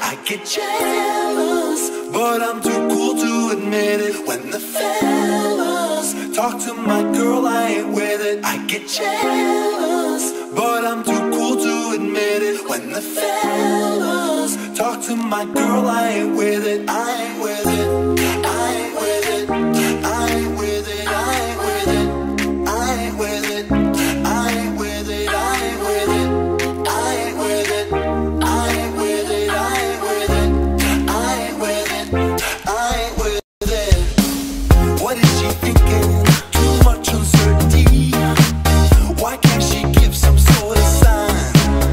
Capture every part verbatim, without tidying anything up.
I get jealous, but I'm too cool to admit it. When the fellas talk to my girl, I ain't with it. I get jealous, but I'm too cool to admit it. When the fellas talk to my girl, I ain't with it. I ain't with it. I ain't with it. I ain't with it. I ain't with it. I ain't with it. I ain't with it. I ain't with it. I ain't with it. I ain't with it. I ain't with it. I ain't with it. I ain't with it. What is she thinking? Too much uncertainty. Why can't she give some sort of sign?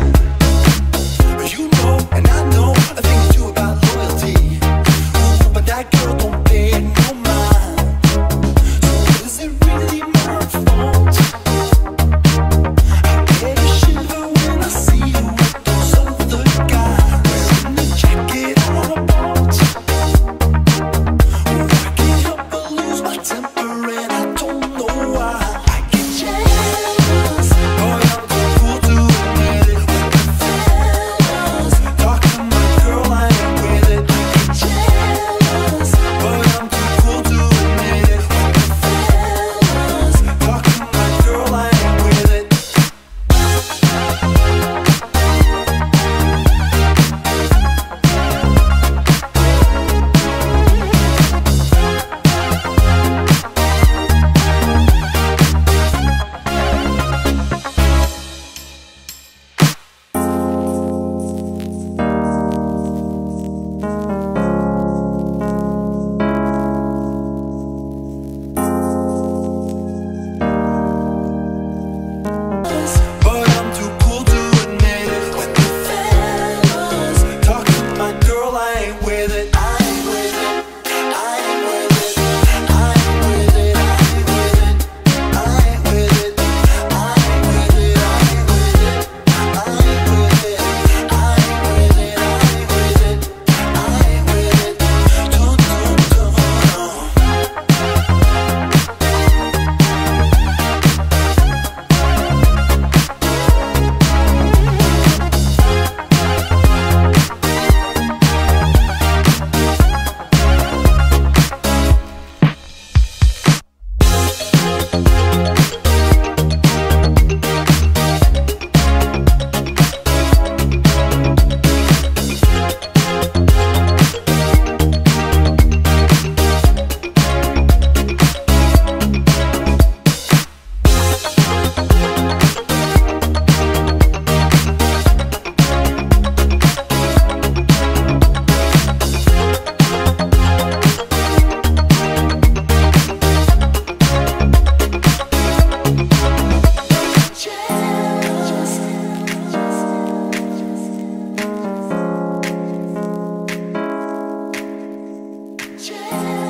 You know, and I know a thing or two about loyalty. Ooh, but that girl don't pay it no mind. So is it really my fault? I get a shiver when I see you with those other guys, wearing the jacket on a boat. Ooh, I can't help but lose my temper, and I don't know why. I get jealous, boy, I'm too cool to admit it. When the fellas talk to my girl, I ain't with it. I get jealous, but I'm too cool to admit it. When the fellas talk to my girl, I ain't with it. But I'm too cool to admit it. When the fellas talk to my girl, I ain't with it. I ain't with it. I ain't with it. I ain't with it. I ain't with it. I ain't with it. I ain't with it. I ain't with it. I ain't with it. I ain't with it. I ain't with it. I ain't with it. Dun, dun, dun. Jealous.